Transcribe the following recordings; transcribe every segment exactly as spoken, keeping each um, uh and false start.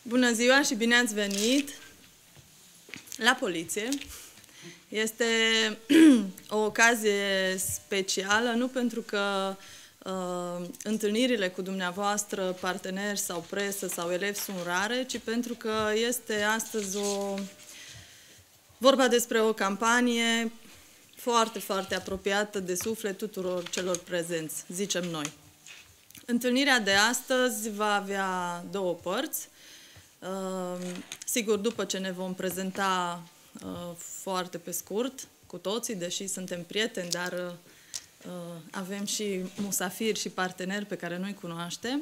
Bună ziua și bine ați venit la poliție. Este o ocazie specială, nu pentru că uh, întâlnirile cu dumneavoastră, parteneri sau presă sau elevi sunt rare, ci pentru că este astăzi o vorba despre o campanie foarte, foarte apropiată de suflet tuturor celor prezenți, zicem noi. Întâlnirea de astăzi va avea două părți. Uh, sigur, după ce ne vom prezenta uh, foarte pe scurt cu toții, deși suntem prieteni, dar uh, avem și musafiri și parteneri pe care noi cunoaștem.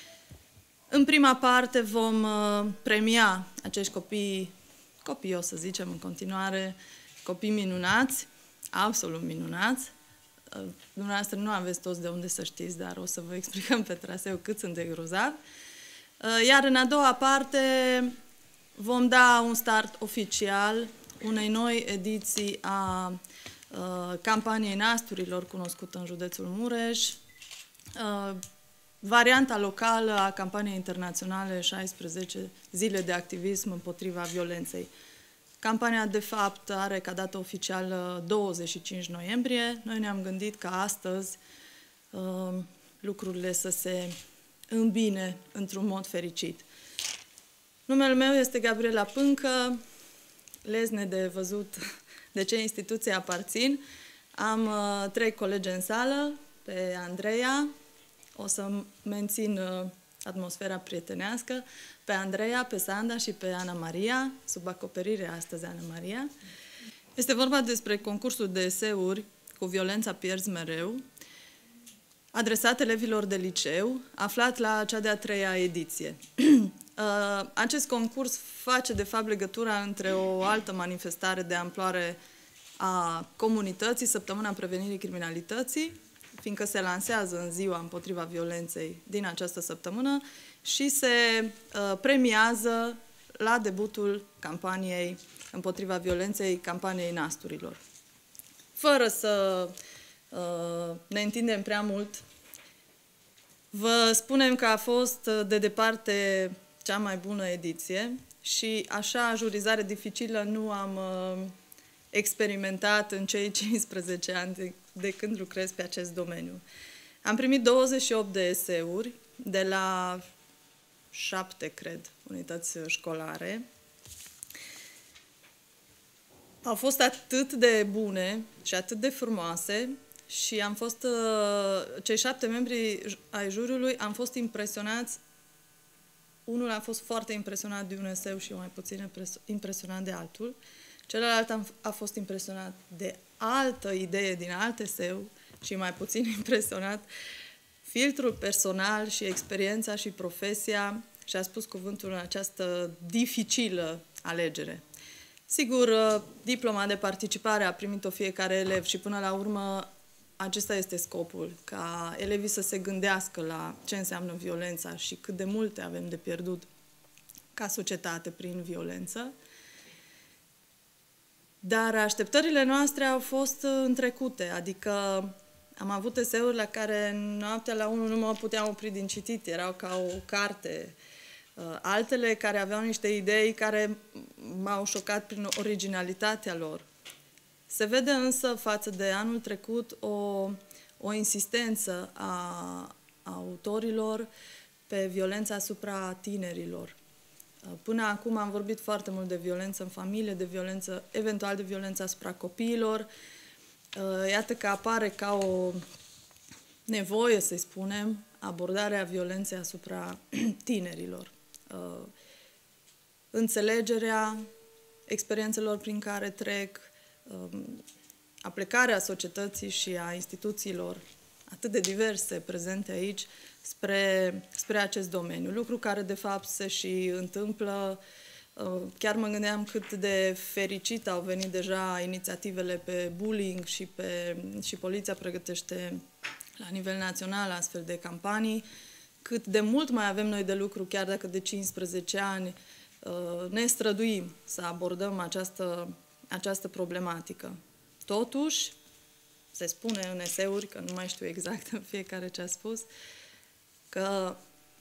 În prima parte vom uh, premia acești copii, copii o să zicem în continuare, copii minunați, absolut minunați. Uh, dumneavoastră nu aveți toți de unde să știți, dar o să vă explicăm pe traseu cât sunt de grozavi. Iar în a doua parte vom da un start oficial unei noi ediții a uh, campaniei nasturilor cunoscută în județul Mureș, uh, varianta locală a campaniei internaționale șaisprezece zile de activism împotriva violenței. Campania, de fapt, are ca dată oficială douăzeci și cinci noiembrie. Noi ne-am gândit ca astăzi uh, lucrurile să se îmbine într-un mod fericit. Numele meu este Gabriela Pâncă, lezne de văzut de ce instituție aparțin. Am uh, trei colegi în sală, pe Andreea, o să mențin uh, atmosfera prietenească, pe Andreea, pe Sanda și pe Ana Maria, sub acoperire astăzi Ana Maria. Este vorba despre concursul de eseuri Cu violența pierzi mereu, adresat elevilor de liceu, aflat la cea de-a treia ediție. Acest concurs face, de fapt, legătura între o altă manifestare de amploare a comunității, Săptămâna Prevenirii Criminalității, fiindcă se lansează în ziua împotriva violenței din această săptămână și se premiază la debutul campaniei împotriva violenței, campaniei nasturilor. Fără să ne întindem prea mult, vă spunem că a fost de departe cea mai bună ediție și așa jurizare dificilă nu am experimentat în cei cincisprezece ani de, de când lucrez pe acest domeniu. Am primit douăzeci și opt de eseuri de la șapte, cred, unități școlare. Au fost atât de bune și atât de frumoase și am fost, cei șapte membri ai juriului, am fost impresionați. Unul a fost foarte impresionat de un eseu și mai puțin impresionat de altul. Celălalt a fost impresionat de altă idee din alt eseu și mai puțin impresionat. Filtrul personal și experiența și profesia și-a spus cuvântul în această dificilă alegere. Sigur, diploma de participare a primit-o fiecare elev și până la urmă acesta este scopul, ca elevii să se gândească la ce înseamnă violența și cât de multe avem de pierdut ca societate prin violență. Dar așteptările noastre au fost întrecute, adică am avut eseuri la care noaptea la unu nu mă puteam opri din citit, erau ca o carte. Altele care aveau niște idei care m-au șocat prin originalitatea lor. Se vede însă față de anul trecut o, o insistență a, a autorilor pe violența asupra tinerilor. Până acum am vorbit foarte mult de violență în familie, de violență, eventual de violență asupra copiilor. Iată că apare ca o nevoie, să spunem, abordarea violenței asupra tinerilor. Înțelegerea experiențelor prin care trec, aplicarea societății și a instituțiilor atât de diverse prezente aici spre, spre acest domeniu. Lucru care de fapt se și întâmplă. Chiar mă gândeam cât de fericit au venit deja inițiativele pe bullying și, pe, și poliția pregătește la nivel național astfel de campanii. Cât de mult mai avem noi de lucru, chiar dacă de cincisprezece ani ne străduim să abordăm această, această problematică. Totuși, se spune în eseuri, că nu mai știu exact în fiecare ce a spus, că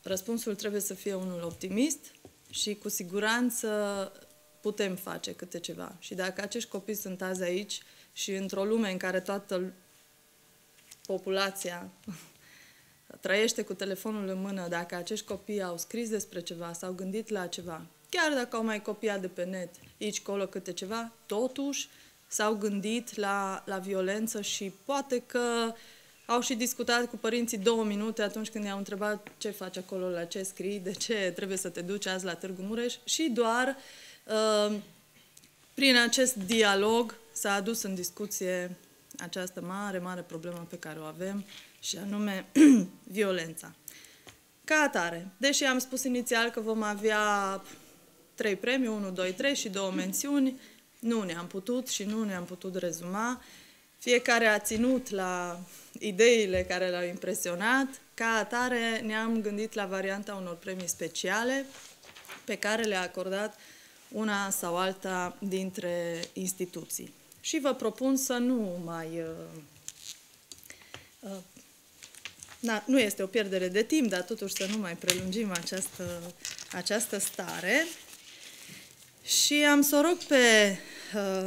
răspunsul trebuie să fie unul optimist și cu siguranță putem face câte ceva. Și dacă acești copii sunt azi aici și într-o lume în care toată populația trăiește cu telefonul în mână, dacă acești copii au scris despre ceva, s-au gândit la ceva, chiar dacă au mai copiat de pe net, aici, colo, câte ceva, totuși s-au gândit la, la violență și poate că au și discutat cu părinții două minute atunci când i-au întrebat ce faci acolo, la ce scrii, de ce trebuie să te duci azi la Târgu Mureș și doar uh, prin acest dialog s-a adus în discuție această mare, mare problemă pe care o avem și anume violența. Ca atare, deși am spus inițial că vom avea trei premii, unu, doi, trei și două mențiuni, nu ne-am putut și nu ne-am putut rezuma. Fiecare a ținut la ideile care l-au impresionat. Ca atare ne-am gândit la varianta unor premii speciale pe care le-a acordat una sau alta dintre instituții. Și vă propun să nu mai... Uh, uh, na, nu este o pierdere de timp, dar totuși să nu mai prelungim această, această stare. Și am să o rog pe uh,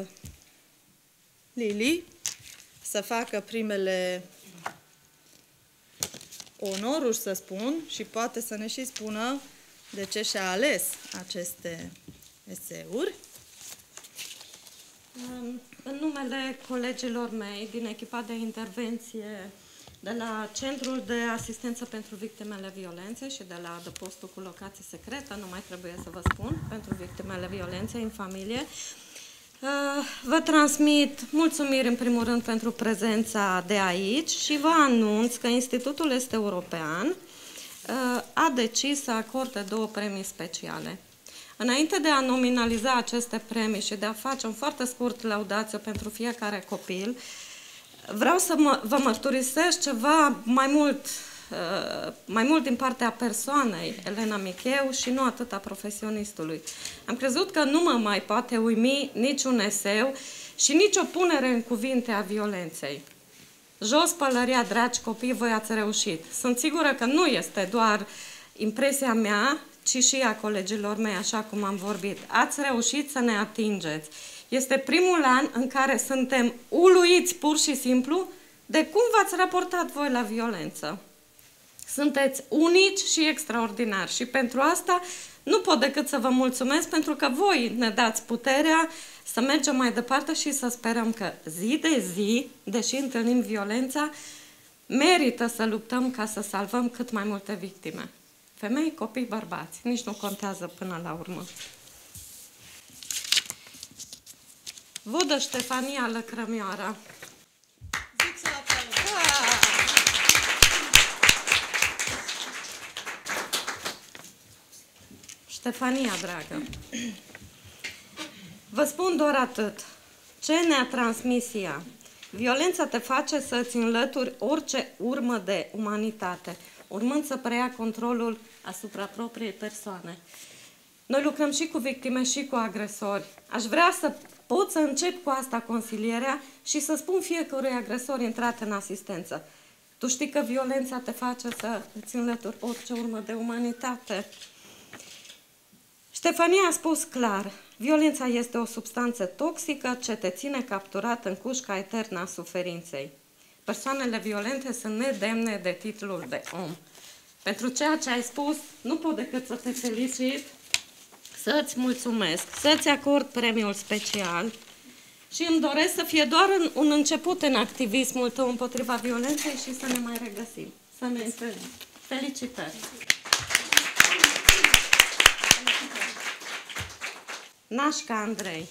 Lili să facă primele onoruri, să spun, și poate să ne și spună de ce și-a ales aceste eseuri. În numele colegilor mei din echipa de intervenție de la Centrul de Asistență pentru Victimele Violenței și de la adăpostul cu locație secretă, nu mai trebuie să vă spun, pentru victimele violenței în familie, vă transmit mulțumiri în primul rând pentru prezența de aici și vă anunț că Institutul Este European a decis să acorde două premii speciale. Înainte de a nominaliza aceste premii și de a face un foarte scurt laudațiu pentru fiecare copil, vreau să mă, vă mărturisesc ceva mai mult, mai mult din partea persoanei, Elena Micheu, și nu atât a profesionistului. Am crezut că nu mă mai poate uimi niciun eseu și nici o punere în cuvinte a violenței. Jos pălăria, dragi copii, voi ați reușit. Sunt sigură că nu este doar impresia mea, ci și a colegilor mei, așa cum am vorbit. Ați reușit să ne atingeți. Este primul an în care suntem uluiți pur și simplu de cum v-ați raportat voi la violență. Sunteți unici și extraordinari și pentru asta nu pot decât să vă mulțumesc, pentru că voi ne dați puterea să mergem mai departe și să sperăm că zi de zi, deși întâlnim violența, merită să luptăm ca să salvăm cât mai multe victime. Femei, copii, bărbați. Nici nu contează până la urmă. Vodă Ștefania Lăcrămioara. Zic să Ștefania, dragă, vă spun doar atât. Ce ne-a transmis ea? Violența te face să-ți înlături orice urmă de umanitate, urmând să preia controlul asupra propriei persoane. Noi lucrăm și cu victime și cu agresori. Aș vrea să pot să încep cu asta consilierea și să spun fiecărui agresor intrat în asistență: tu știi că violența te face să îți înlături orice urmă de umanitate. Ștefania a spus clar: violența este o substanță toxică ce te ține capturat în cușca eternă a suferinței. Persoanele violente sunt nedemne de titlul de om. Pentru ceea ce ai spus, nu pot decât să te felicit, să-ți mulțumesc, să-ți acord premiul special și îmi doresc să fie doar un început în activismul tău împotriva violenței și să ne mai regăsim, să ne întâlnim. Felicitări! Nașca Andrei.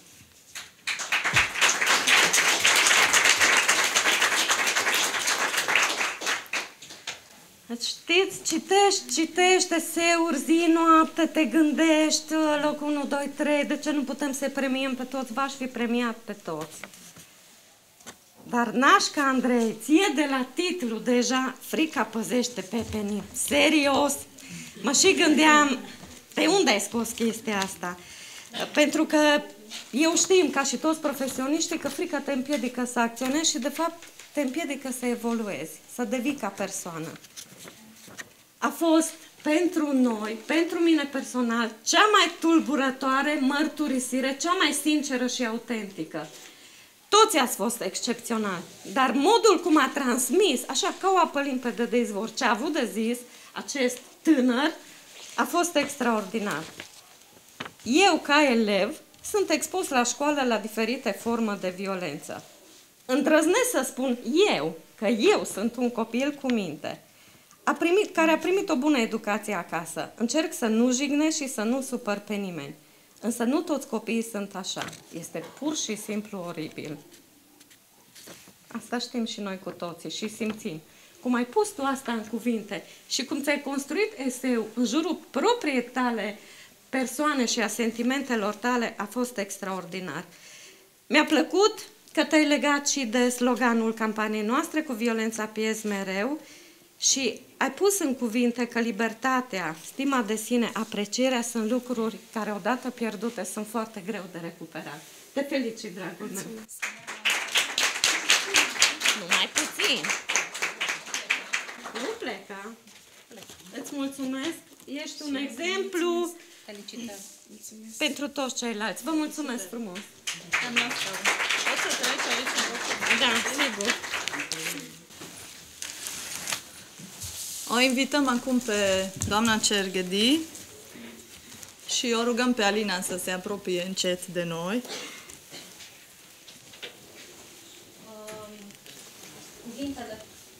Știți, citești, citești eseuri zi, noapte, te gândești, loc unu, doi, trei, de ce nu putem să premiem pe toți? V-aș fi premiat pe toți. Dar Nașca Andrei, ție de la titlu deja frica păzește pepenii. Serios, mă și gândeam, de unde ai scos chestia asta? Pentru că eu știm, ca și toți profesioniștii, că frica te împiedică să acționezi și, de fapt, te împiedică să evoluezi, să devii ca persoană. A fost pentru noi, pentru mine personal, cea mai tulburătoare mărturisire, cea mai sinceră și autentică. Toți ați fost excepționali, dar modul cum a transmis, așa ca o apă limpede de izvor, ce a avut de zis acest tânăr, a fost extraordinar. Eu, ca elev, sunt expus la școală la diferite forme de violență. Îndrăznesc să spun eu, că eu sunt un copil cu minte, a primit, care a primit o bună educație acasă. Încerc să nu jignesc și să nu supăr pe nimeni. Însă nu toți copiii sunt așa. Este pur și simplu oribil. Asta știm și noi cu toții și simțim. Cum ai pus tu asta în cuvinte și cum ți-ai construit eseu în jurul propriei tale persoane și a sentimentelor tale, a fost extraordinar. Mi-a plăcut că te-ai legat și de sloganul campaniei noastre, cu violența pierzi mereu, și ai pus în cuvinte că libertatea, stima de sine, aprecierea sunt lucruri care odată pierdute sunt foarte greu de recuperat. Te felicit, dragul meu! Nu mai puțin! Nu pleca! Îți mulțumesc! Ești un exemplu pentru toți ceilalți. Vă mulțumesc frumos! Poți să treci aici? Da, sigur! O invităm acum pe doamna Cerghedi și o rugăm pe Alina să se apropie încet de noi. Cuvintele.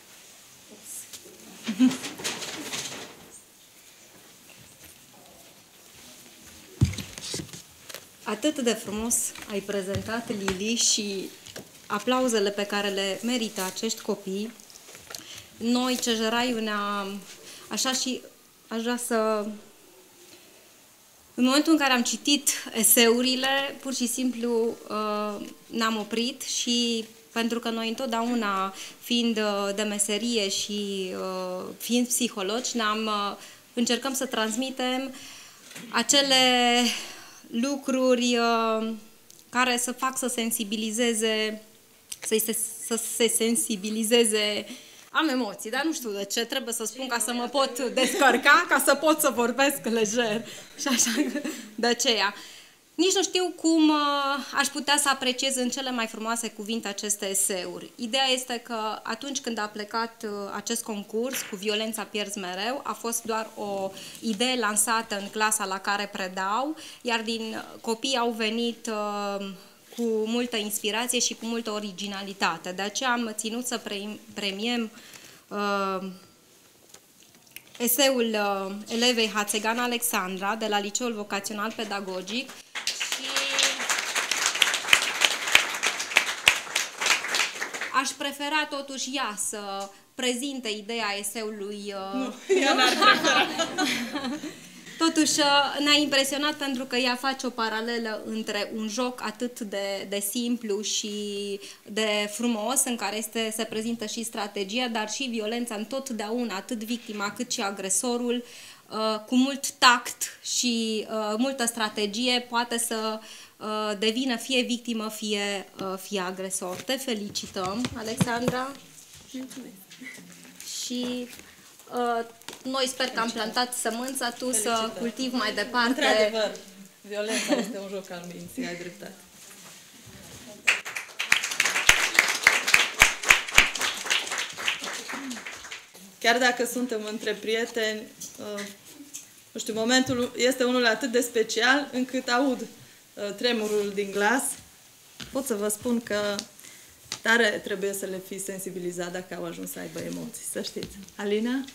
Atât de frumos ai prezentat, Lili, și aplauzele pe care le merită acești copii. Noi, Cejeraiu, ne-a... Așa și aș vrea să... În momentul în care am citit eseurile, pur și simplu uh, ne-am oprit și pentru că noi întotdeauna, fiind uh, de meserie și uh, fiind psihologi, ne-am, uh, încercăm să transmitem acele lucruri uh, care să fac să sensibilizeze, să se, să se sensibilizeze. Am emoții, dar nu știu de ce, trebuie să spun ca să mă pot descărca, ca să pot să vorbesc lejer și așa, de aceea. Nici nu știu cum uh, aș putea să apreciez în cele mai frumoase cuvinte aceste eseuri. Ideea este că atunci când a plecat uh, acest concurs cu violența pierzi mereu, a fost doar o idee lansată în clasa la care predau, iar din copii au venit uh, cu multă inspirație și cu multă originalitate. De aceea am ținut să premiem uh, eseul uh, elevei Hațegan Alexandra de la Liceul Vocațional Pedagogic și aș prefera totuși ea să prezinte ideea eseului. Uh, nu, ea n-ar prefera. Totuși ne-a impresionat pentru că ea face o paralelă între un joc atât de, de simplu și de frumos, în care este, se prezintă și strategia, dar și violența întotdeauna, atât victima cât și agresorul, cu mult tact și multă strategie, poate să devină fie victimă, fie, fie agresor. Te felicităm, Alexandra! Mulțumesc. Și uh, noi sper că am plantat sămânța, tu Felicităm. Să cultivi mai departe. Într-adevăr, violența este un joc al minții, ai dreptate. Chiar dacă suntem între prieteni, uh, nu știu, momentul este unul atât de special încât aud uh, tremurul din glas. Pot să vă spun că tare trebuie să le fi sensibilizat dacă au ajuns să aibă emoții, să știți. Alina?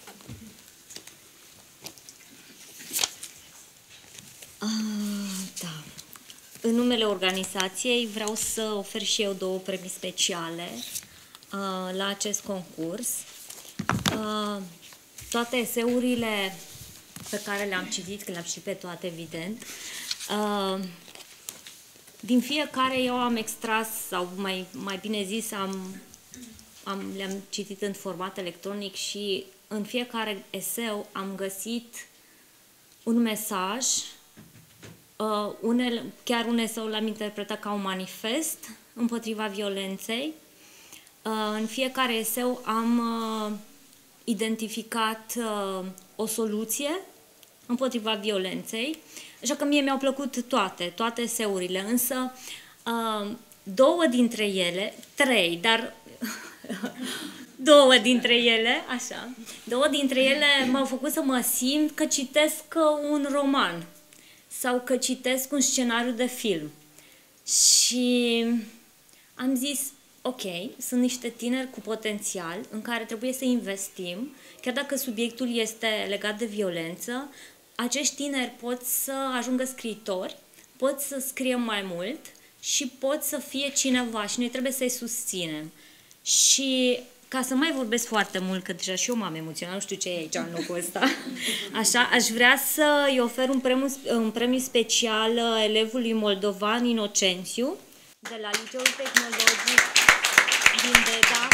Ah, da. În numele organizației vreau să ofer și eu două premii speciale uh, la acest concurs. Uh, toate eseurile pe care le-am citit, că le-am citit pe toate, evident, uh, din fiecare eu am extras, sau mai, mai bine zis, am, am, le-am citit în format electronic și în fiecare eseu am găsit un mesaj, uh, unele, chiar un eseu l-am interpretat ca un manifest împotriva violenței. Uh, în fiecare eseu am uh, identificat uh, o soluție împotriva violenței, așa că mie mi-au plăcut toate, toate eseurile, însă uh, două dintre ele, trei, dar două dintre ele, așa, două dintre ele m-au făcut să mă simt că citesc un roman sau că citesc un scenariu de film. Și am zis, ok, sunt niște tineri cu potențial în care trebuie să investim, chiar dacă subiectul este legat de violență, acești tineri pot să ajungă scriitori, pot să scrie mai mult și pot să fie cineva și noi trebuie să-i susținem. Și ca să mai vorbesc foarte mult, că deja și eu m-am emoționat, nu știu ce e aici în locul ăsta, așa, aș vrea să-i ofer un premiu, un premiu special elevului moldovan Inocențiu, de la Liceul Tehnologic din Deda.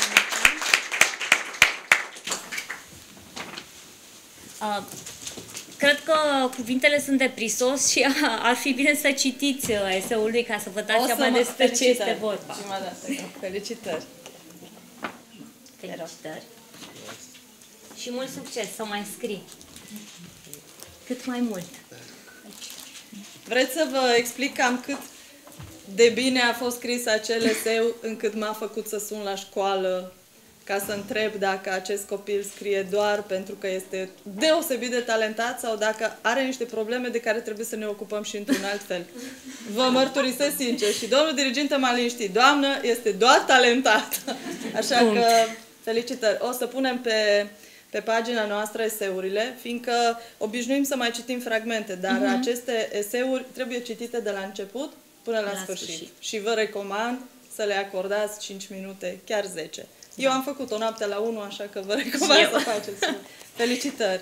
Uh, cred că cuvintele sunt de prisos și ar fi bine să citiți eseul lui ca să vă dați seama despre ce este vorba. Felicitări! Felicitări! Și mult succes să mai scrii! Cât mai mult! Vreți să vă explic cam cât de bine a fost scris acel eseu încât m-a făcut să sun la școală ca să întreb dacă acest copil scrie doar pentru că este deosebit de talentat sau dacă are niște probleme de care trebuie să ne ocupăm și într-un alt fel. Vă mărturisesc sincer și domnul dirigent m-a liniștit. Doamnă, este doar talentat. Așa că felicitări. O să punem pe, pe pagina noastră eseurile, fiindcă obișnuim să mai citim fragmente, dar uh-huh. aceste eseuri trebuie citite de la început până la, la sfârșit. sfârșit. Și vă recomand să le acordați cinci minute, chiar zece. Eu am făcut o noapte la unu, așa că vă recomand să faceți. Felicitări!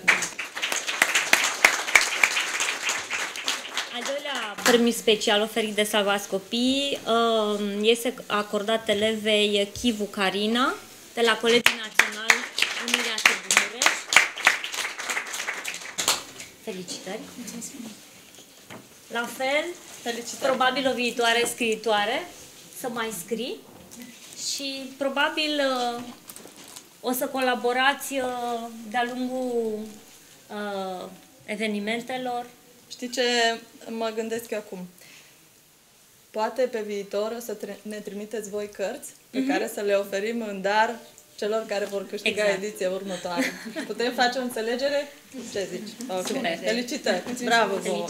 Al doilea premiu special oferit de Salvați Copii este acordat elevei Chivu Carina, de la Colegiul Național Unirea Târgu Mureș. Felicitări! La fel, felicitări. Probabil o viitoare scriitoare, să mai scrii. Și probabil uh, o să colaborați uh, de-a lungul uh, evenimentelor. Știi ce mă gândesc eu acum? Poate pe viitor o să ne trimiteți voi cărți pe mm-hmm. care să le oferim în dar celor care vor câștiga exact. ediția următoare. Putem face o înțelegere? Ce zici? Okay. Super. Felicitări! Bravo vouă!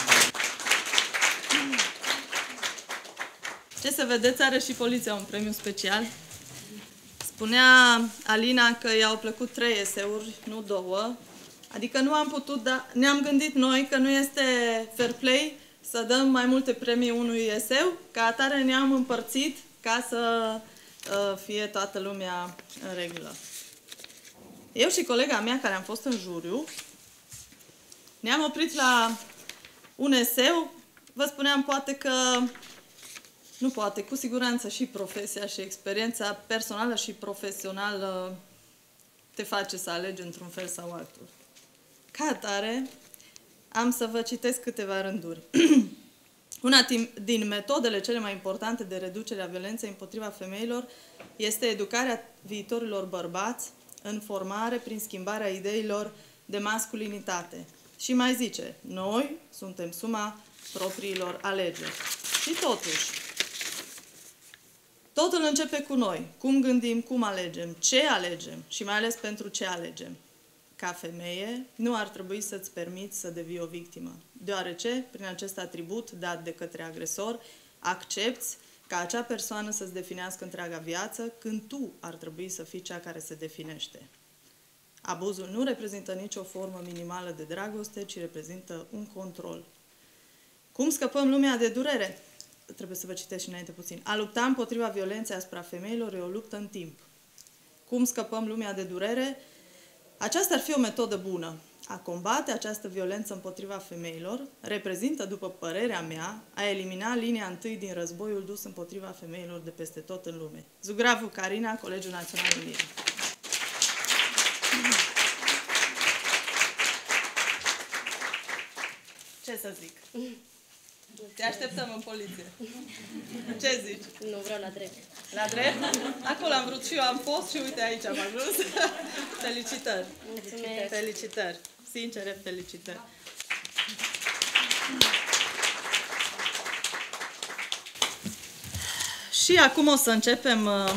Ce să vedeți, are și poliția un premiu special. Spunea Alina că i-au plăcut trei eseuri, nu două. Adică nu am putut, dar ne-am gândit noi că nu este fair play să dăm mai multe premii unui eseu. Ca atare ne-am împărțit ca să uh, fie toată lumea în regulă. Eu și colega mea care am fost în juriu ne-am oprit la un eseu. Vă spuneam poate că Nu poate, cu siguranță și profesia și experiența personală și profesională te face să alegi într-un fel sau altul. Ca atare, am să vă citesc câteva rânduri. Una din metodele cele mai importante de reducere a violenței împotriva femeilor este educarea viitorilor bărbați în formare prin schimbarea ideilor de masculinitate. Și mai zice, noi suntem suma propriilor alegeri. Și totuși, totul începe cu noi. Cum gândim, cum alegem, ce alegem și mai ales pentru ce alegem. Ca femeie, nu ar trebui să-ți permiți să devii o victimă, deoarece, prin acest atribut dat de către agresor, accepți ca acea persoană să-ți definească întreaga viață, când tu ar trebui să fii cea care se definește. Abuzul nu reprezintă nicio formă minimală de dragoste, ci reprezintă un control. Cum scăpăm lumea de durere? Trebuie să vă citesc și înainte puțin. A lupta împotriva violenței asupra femeilor e o luptă în timp. Cum scăpăm lumea de durere? Aceasta ar fi o metodă bună. A combate această violență împotriva femeilor reprezintă, după părerea mea, a elimina linia întâi din războiul dus împotriva femeilor de peste tot în lume. Zugravu Carina, Colegiul Național Unirea. Ce să zic? Te așteptăm în poliție. Ce zici? Nu, vreau la drept. La drept? Acolo am vrut și eu, am fost și uite aici am ajuns. Felicitări! Mulțumesc. Felicitări! Sincere, felicitări! Și acum o să începem uh,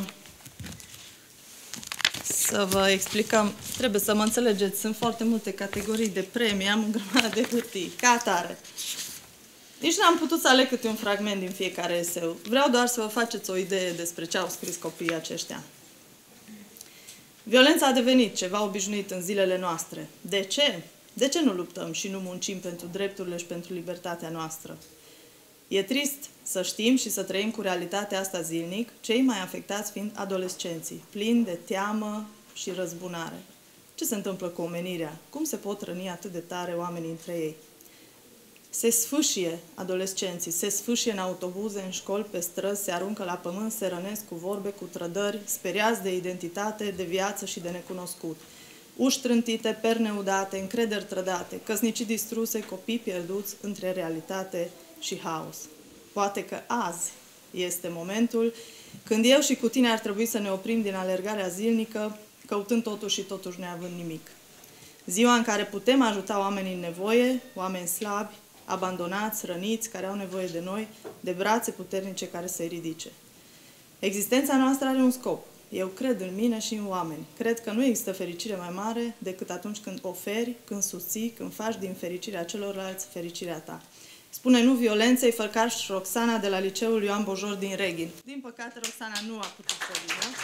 să vă explicăm. Trebuie să mă înțelegeți, sunt foarte multe categorii de premii, am o grămadă de hârtii, ca atare. Nici n-am putut să aleg câte un fragment din fiecare eseu. Vreau doar să vă faceți o idee despre ce au scris copiii aceștia. Violența a devenit ceva obișnuit în zilele noastre. De ce? De ce nu luptăm și nu muncim pentru drepturile și pentru libertatea noastră? E trist să știm și să trăim cu realitatea asta zilnic, cei mai afectați fiind adolescenții, plini de teamă și răzbunare. Ce se întâmplă cu omenirea? Cum se pot răni atât de tare oamenii între ei? Se sfâșie adolescenții, se sfâșie în autobuze, în școli, pe străzi, se aruncă la pământ, se rănesc cu vorbe, cu trădări, speriați de identitate, de viață și de necunoscut. Uși trântite, perne udate, încrederi trădate, căsnicii distruse, copii pierduți între realitate și haos. Poate că azi este momentul când eu și cu tine ar trebui să ne oprim din alergarea zilnică, căutând totuși și totuși neavând nimic. Ziua în care putem ajuta oamenii în nevoie, oameni slabi, abandonați, răniți, care au nevoie de noi, de brațe puternice care să-i ridice. Existența noastră are un scop. Eu cred în mine și în oameni. Cred că nu există fericire mai mare decât atunci când oferi, când susții, când faci din fericirea celorlalți fericirea ta. Spune nu violenței Fălcaș Roxana de la Liceul Ioan Bojor din Reghin. Din păcate, Roxana nu a putut să vină.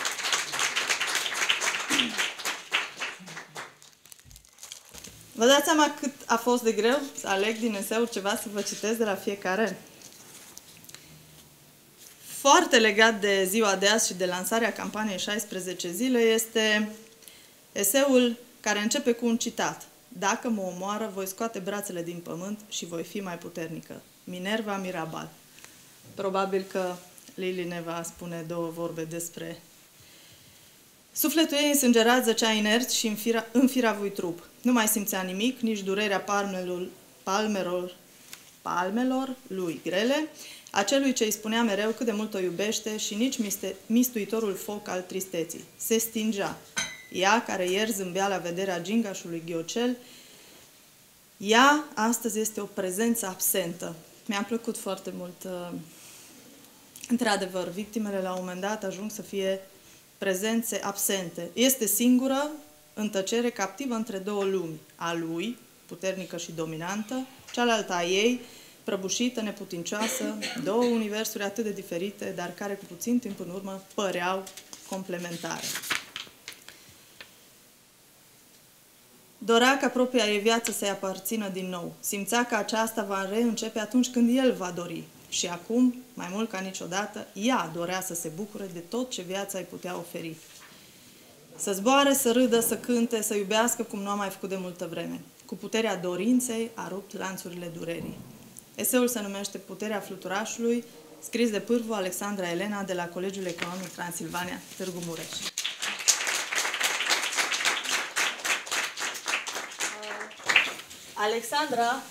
Vă dați seama cât a fost de greu să aleg din eseuri ceva să vă citesc de la fiecare? Foarte legat de ziua de azi și de lansarea campaniei șaisprezece zile este eseul care începe cu un citat. Dacă mă omoară, voi scoate brațele din pământ și voi fi mai puternică. Minerva Mirabal. Probabil că Lili ne va spune două vorbe despre... Sufletul ei însângerat zăcea inert și înfira, înfiravui trup. Nu mai simțea nimic, nici durerea palmelor, palmelor, palmelor lui grele, acelui ce îi spunea mereu cât de mult o iubește și nici miste, mistuitorul foc al tristeții. Se stingea. Ea, care ieri zâmbea la vederea gingașului Ghiocel, ea astăzi este o prezență absentă. Mi-a plăcut foarte mult. Într-adevăr, victimele la un moment dat ajung să fie prezențe absente. Este singură, în tăcere, captivă între două lumi. A lui, puternică și dominantă, cealaltă a ei, prăbușită, neputincioasă, două universuri atât de diferite, dar care cu puțin timp în urmă păreau complementare. Dorea ca propria ei viață să-i aparțină din nou. Simțea că aceasta va reîncepe atunci când el va dori. Și acum, mai mult ca niciodată, ea dorea să se bucure de tot ce viața îi putea oferi. Să zboare, să râdă, să cânte, să iubească cum nu a mai făcut de multă vreme. Cu puterea dorinței a rupt lanțurile durerii. Eseul se numește Puterea fluturașului, scris de pârvu Alexandra Elena de la Colegiul Economic Transilvania, Târgu Mureș. Alexandra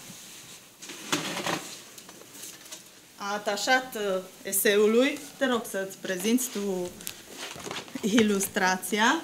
a atașat eseului. Te rog să-ți prezinți tu ilustrația.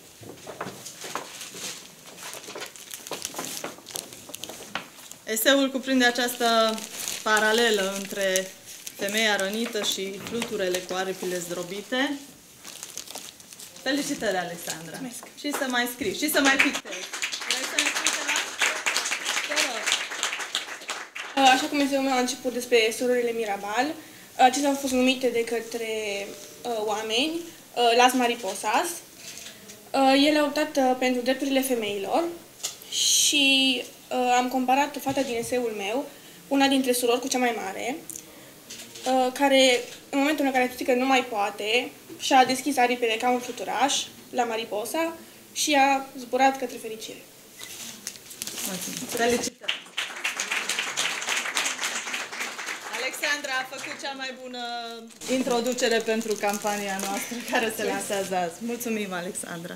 Eseul cuprinde această paralelă între femeia rănită și fluturele cu aripile zdrobite. Felicitări, Alexandra! Mulțumesc. Și să mai scrii, și să mai pictezi. Vrei să ne spui ceva? Te rog. Așa cum eseul meu a început despre surorile Mirabal, acestea au fost numite de către uh, oameni, uh, Las Mariposas. Uh, ele au luptat pentru drepturile femeilor și uh, am comparat fata din eseul meu, una dintre surori cu cea mai mare, uh, care în momentul în care a că nu mai poate, și-a deschis aripile ca un fluturaș la Mariposa și a zburat către fericire. Mulțumesc! Felicitări! Alexandra a făcut cea mai bună introducere pentru campania noastră care se lansează azi. Mulțumim, Alexandra!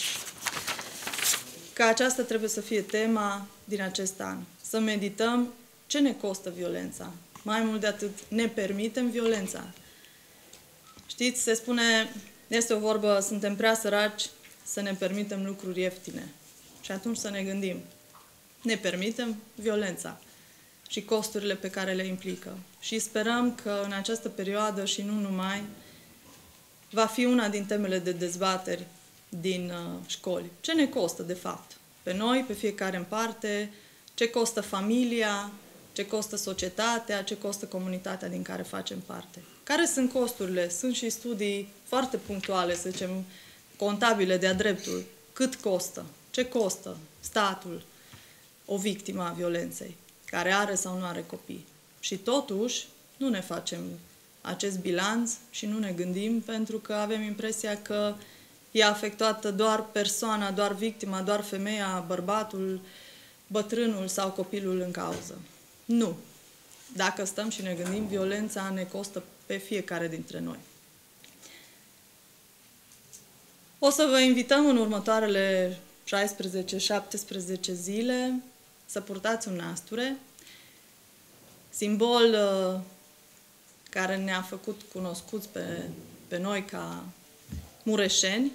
Că aceasta trebuie să fie tema din acest an. Să medităm ce ne costă violența, Mai mult de atât, ne permitem violența. Știți, se spune, este o vorbă, suntem prea săraci să ne permitem lucruri ieftine. Și atunci să ne gândim, ne permitem violența și costurile pe care le implică. Și sperăm că în această perioadă și nu numai, va fi una din temele de dezbateri din uh, școli. Ce ne costă, de fapt? Pe noi, pe fiecare în parte, ce costă familia, ce costă societatea, ce costă comunitatea din care facem parte. Care sunt costurile? Sunt și studii foarte punctuale, să zicem, contabile de-a dreptul. Cât costă? Ce costă statul o victimă a violenței, care are sau nu are copii? Și totuși, nu ne facem acest bilanț și nu ne gândim, pentru că avem impresia că e afectată doar persoana, doar victima, doar femeia, bărbatul, bătrânul sau copilul în cauză. Nu. Dacă stăm și ne gândim, violența ne costă pe fiecare dintre noi. O să vă invităm în următoarele șaisprezece șaptesprezece zile să purtați un nasture, simbol uh, care ne-a făcut cunoscuți pe, pe noi ca mureșeni,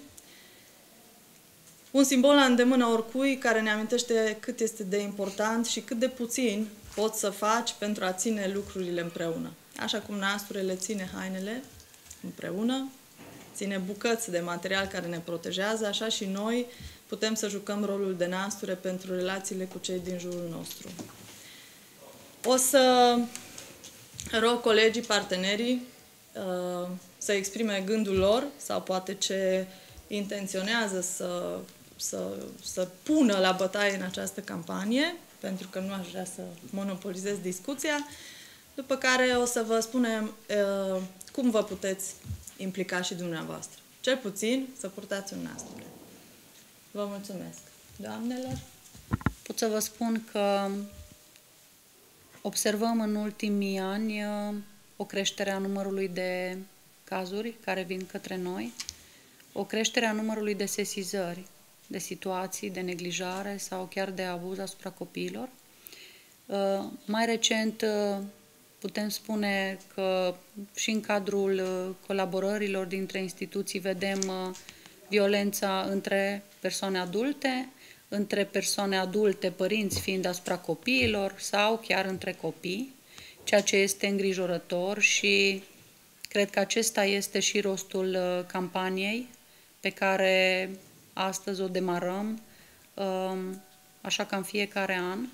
un simbol la îndemână oricui care ne amintește cât este de important și cât de puțin poți să faci pentru a ține lucrurile împreună. Așa cum nasturele ține hainele împreună, ține bucăți de material care ne protejează, așa și noi putem să jucăm rolul de nasture pentru relațiile cu cei din jurul nostru. O să rog colegii, partenerii să exprime gândul lor sau poate ce intenționează să, să, să pună la bătaie în această campanie, pentru că nu aș vrea să monopolizez discuția, după care o să vă spunem uh, cum vă puteți implica și dumneavoastră. Cel puțin să purtați un nasture. Vă mulțumesc. Doamnelor? Pot să vă spun că observăm în ultimii ani o creștere a numărului de cazuri care vin către noi, o creștere a numărului de sesizări, de situații de neglijare sau chiar de abuz asupra copiilor. Mai recent putem spune că și în cadrul colaborărilor dintre instituții vedem violența între persoane adulte, între persoane adulte, părinți fiind asupra copiilor sau chiar între copii, ceea ce este îngrijorător și cred că acesta este și rostul campaniei pe care astăzi o demarăm, așa ca în fiecare an.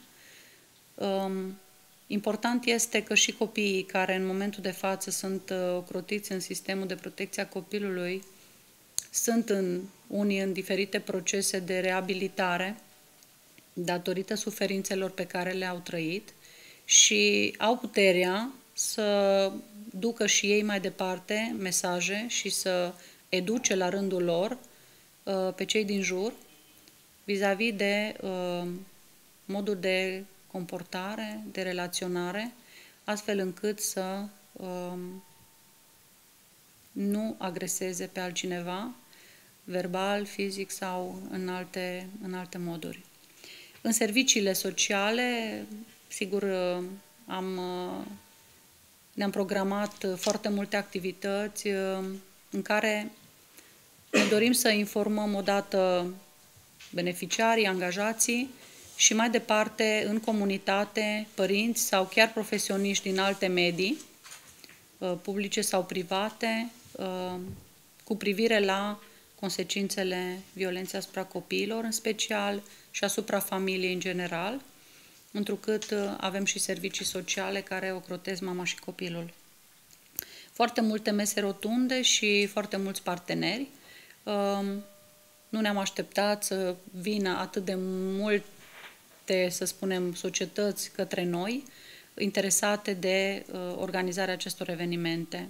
Important este că și copiii care în momentul de față sunt ocrotiți în sistemul de protecție a copilului sunt în, unii în diferite procese de reabilitare datorită suferințelor pe care le-au trăit și au puterea să ducă și ei mai departe mesaje și să educe la rândul lor pe cei din jur vis-a-vis de modul de comportare, de relaționare, astfel încât să nu agreseze pe altcineva, verbal, fizic sau în alte, în alte moduri. În serviciile sociale, sigur, am, ne-am programat foarte multe activități în care ne dorim să informăm odată beneficiarii, angajații și mai departe în comunitate, părinți sau chiar profesioniști din alte medii, publice sau private, cu privire la consecințele violenței asupra copiilor în special și asupra familiei în general, întrucât avem și servicii sociale care ocrotesc mama și copilul. Foarte multe mese rotunde și foarte mulți parteneri. Nu ne-am așteptat să vină atât de multe, să spunem, societăți către noi, interesate de organizarea acestor evenimente.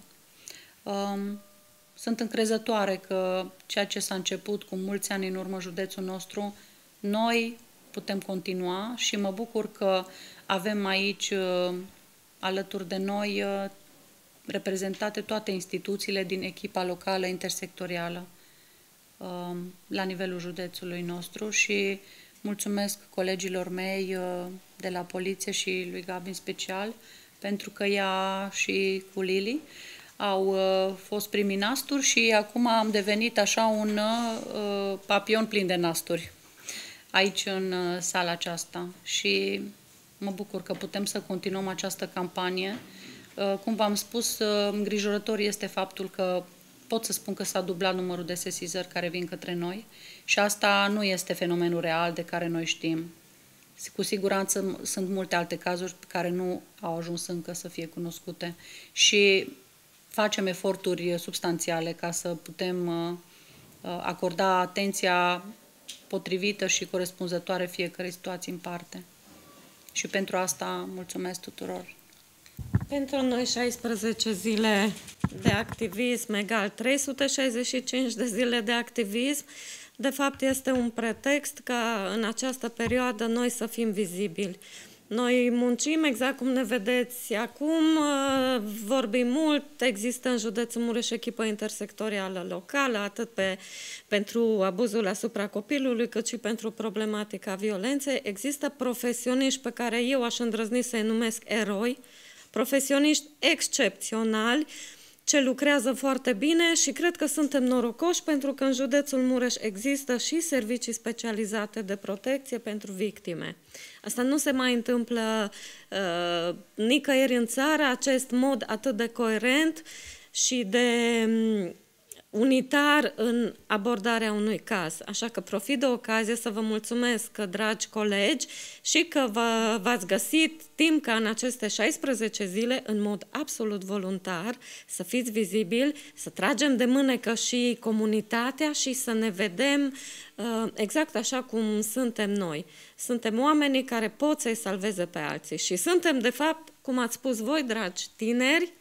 Sunt încrezătoare că ceea ce s-a început cu mulți ani în urmă județul nostru, noi putem continua și mă bucur că avem aici alături de noi reprezentate toate instituțiile din echipa locală intersectorială la nivelul județului nostru și mulțumesc colegilor mei de la poliție și lui Gabi în special pentru că ea și cu Lili au uh, fost primii nasturi și acum am devenit așa un uh, papion plin de nasturi aici în uh, sala aceasta și mă bucur că putem să continuăm această campanie. Uh, cum v-am spus, uh, îngrijorător este faptul că pot să spun că s-a dublat numărul de sesizări care vin către noi și asta nu este fenomenul real de care noi știm. Cu siguranță sunt multe alte cazuri care nu au ajuns încă să fie cunoscute și facem eforturi substanțiale ca să putem acorda atenția potrivită și corespunzătoare fiecărei situații în parte. Și pentru asta mulțumesc tuturor. Pentru noi șaisprezece zile de activism egal trei sute șaizeci și cinci de zile de activism, de fapt este un pretext ca în această perioadă noi să fim vizibili. Noi muncim exact cum ne vedeți acum, vorbim mult, există în județul Mureș echipă intersectorială locală, atât pe, pentru abuzul asupra copilului, cât și pentru problematica violenței. Există profesioniști pe care eu aș îndrăzni să-i numesc eroi, profesioniști excepționali, ce lucrează foarte bine și cred că suntem norocoși pentru că în județul Mureș există și servicii specializate de protecție pentru victime. Asta nu se mai întâmplă uh, nicăieri în țară, acest mod atât de coerent și de um, unitar în abordarea unui caz. Așa că profit de ocazie să vă mulțumesc, dragi colegi, și că v-ați găsit timp ca în aceste șaisprezece zile, în mod absolut voluntar, să fiți vizibili, să tragem de mânecă și comunitatea și să ne vedem uh, exact așa cum suntem noi. Suntem oamenii care pot să-i salveze pe alții și suntem, de fapt, cum ați spus voi, dragi tineri,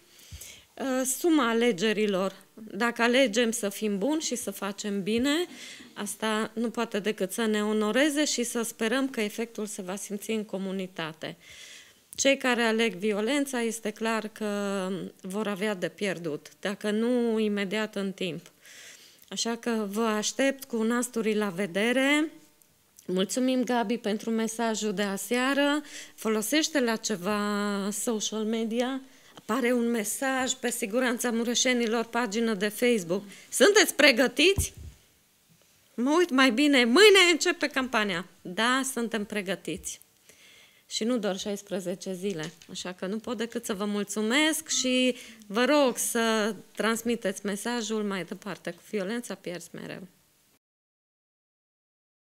suma alegerilor. Dacă alegem să fim buni și să facem bine, asta nu poate decât să ne onoreze și să sperăm că efectul se va simți în comunitate. Cei care aleg violența este clar că vor avea de pierdut, dacă nu imediat în timp. Așa că vă aștept cu nasturii la vedere. Mulțumim, Gabi, pentru mesajul de aseară. Folosește la ceva social media. Apare un mesaj pe Siguranța Mureșenilor, pagină de Facebook. Sunteți pregătiți? Mă uit mai bine. Mâine începe campania. Da, suntem pregătiți. Și nu doar șaisprezece zile. Așa că nu pot decât să vă mulțumesc și vă rog să transmiteți mesajul mai departe. Cu violența pierzi mereu.